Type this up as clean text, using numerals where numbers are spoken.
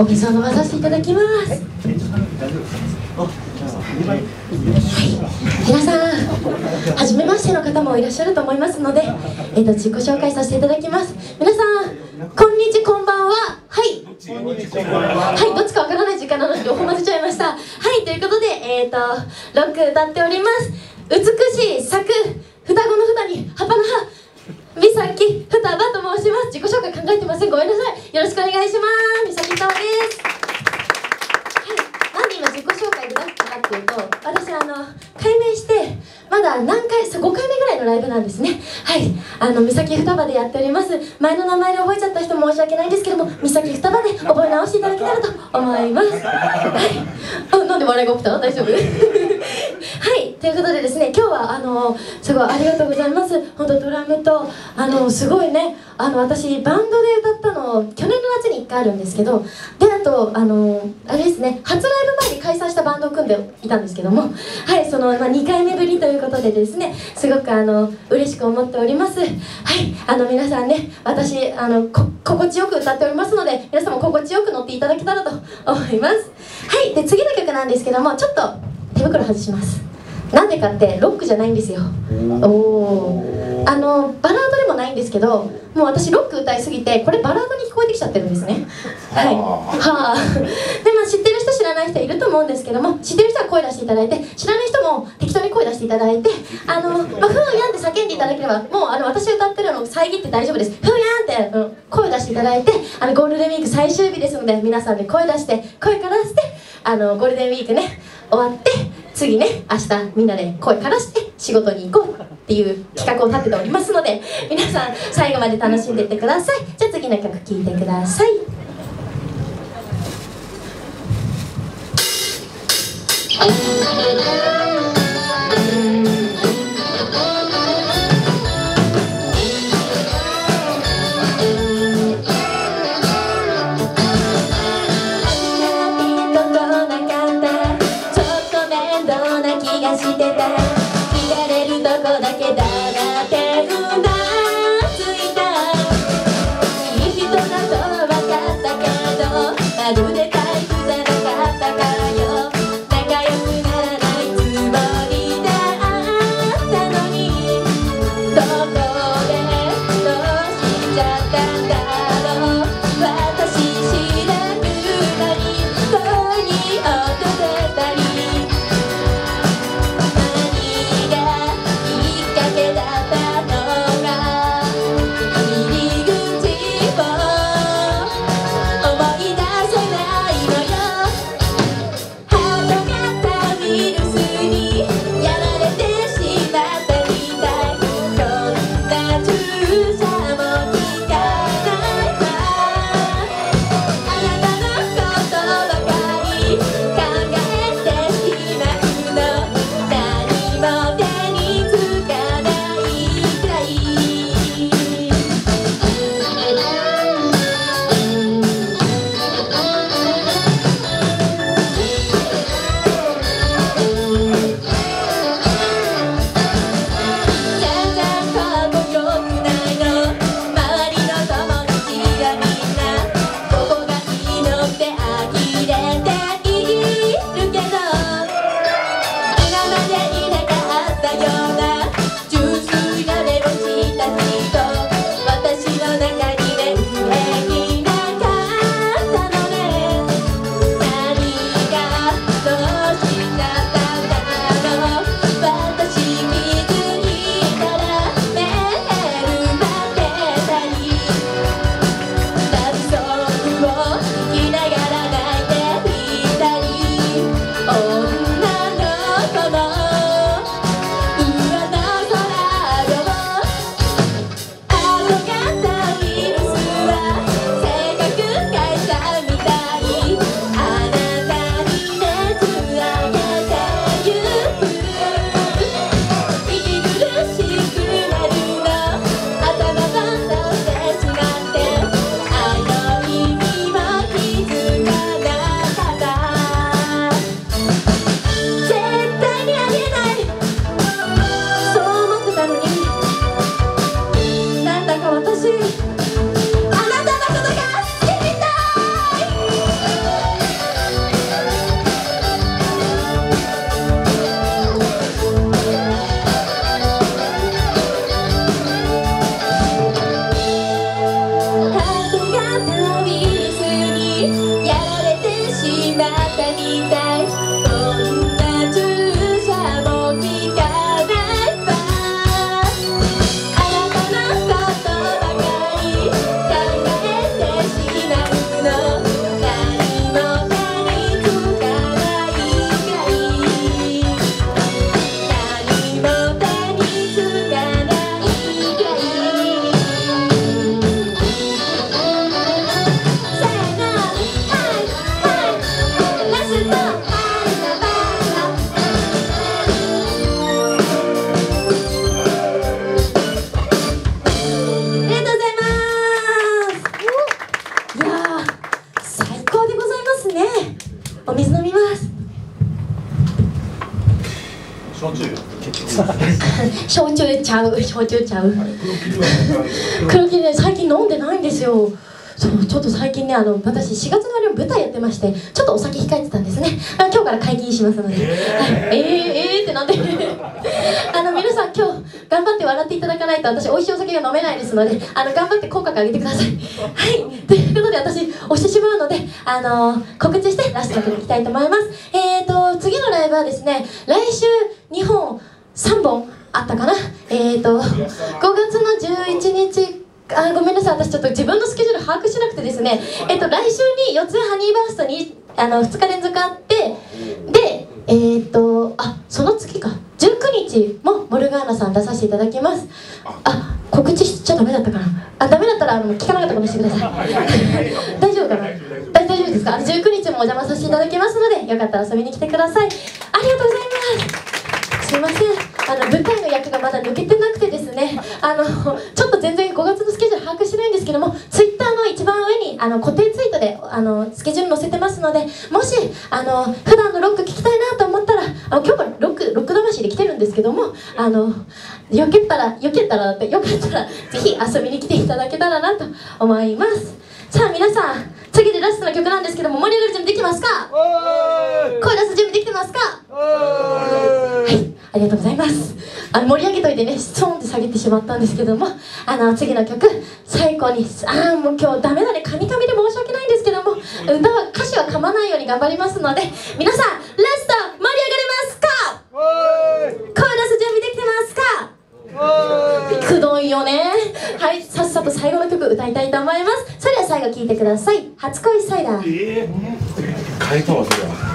お水を飲まさせていただきます。はい、皆さん初めましての方もいらっしゃると思いますので、自己紹介させていただきます。皆さんこんにちこんばんは。はい、はい、どっちかわからない時間なので両方混ぜちゃいました。はい、ということでロック歌っております。美しい咲く双子の双に葉っぱの葉、美咲双葉と申します。自己紹介考えてません、ごめんなさい。よろしくお願いします。美咲双葉です。はい、なんで今自己紹介で出したかっていうと、私改名してまだ5回目ぐらいのライブなんですね。はい、美咲双葉でやっております。前の名前で覚えちゃった人申し訳ないんですけども、美咲双葉で覚え直していただけたらと思います。はい、なんで笑いが起きた？大丈夫？はい、ということでですね、今日はすごいありがとうございます。本当ドラムとすごいね、私バンドで歌ったの去年の夏に1回あるんですけど、であとあれですね、初ライブ前に解散したバンドを組んでいたんですけども、はい、その、2回目ぶりということでですね、すごく嬉しく思っております。はい、皆さんね、私心地よく歌っておりますので、皆さんも心地よく乗っていただけたらと思います。はい、で次の曲なんですけども、ちょっと手袋外します。なんでかってロックじゃないんですよ。バラードでもないんですけど、もう私ロック歌いすぎてこれバラードに聞こえてきちゃってるんですね。はい、はあ。で知ってる人知らない人いると思うんですけども、知ってる人は声出していただいて、知らない人も適当に声出していただいて、ふーやんって叫んでいただければ、もう私歌ってるのを遮って大丈夫です。ふーやんって声出していただいて、ゴールデンウィーク最終日ですので、皆さんで声出して声からしてゴールデンウィークね終わって、次ね明日みんなで声からして仕事に行こうっていう企画を立てておりますので、皆さん最後まで楽しんでいってください。じゃあ次の曲聴いてください。 また見たいこんな注射も聞かないばあなたのことばかり考えてしまうの何も手につかないがいい何も手につかないがいいせーのはいはいラストバナバナありがとうございます。いやー最高でございますね。お水飲みます。 焼酎焼酎ちゃう焼酎ちゃう黒霧ね最近飲んでないんですよ。そうちょっと最近ね私4月の終わりの舞台やってましてちょっとお酒控えてたんですね。今日から解禁しますので、はいってなんで皆さん今日頑張って笑っていただかないと私美味しいお酒が飲めないですので頑張って口角上げてください。はいということで私押してしまうので告知してラストの曲いきたいと思います。次のライブはですね来週2本3本あったかな5月の11日ごめんなさい私ちょっと自分のスケジュール把握しなくてですね来週に四ツ谷ハニーバーストに2日連続あってでその次か19日もモルガーナさん出させていただきます。告知しちゃダメだったかなダメだったら聞かなかったことにしてください大丈夫かな大丈夫ですか19日もお邪魔させていただきますのでよかったら遊びに来てください。ありがとうございます。すいません舞台の役がまだ抜けてなくてですねちょっと全然5月のスケジュール把握してないんですけどもツイッターの一番上に固定ツイートでスケジュール載せてますのでもし普段のロック聴きたいなと思ったら今日もロック魂で来てるんですけどもよかったらぜひ遊びに来ていただけたらなと思います。さあ皆さん次でラストの曲なんですけども盛り上がる準備できてますか？声出す準備できてますか？はいありがとうございます。盛り上げといてねストーンって下げてしまったんですけども次の曲最高にもう今日ダメだねカミカミで申し訳ないんですけども歌詞は噛まないように頑張りますので皆さんラスト盛り上がれますか？声出す準備できてますか？くどいよね。はいさっさと最後の曲歌いたいと思います。それでは最後聴いてください。初恋サイダー変えたわそれは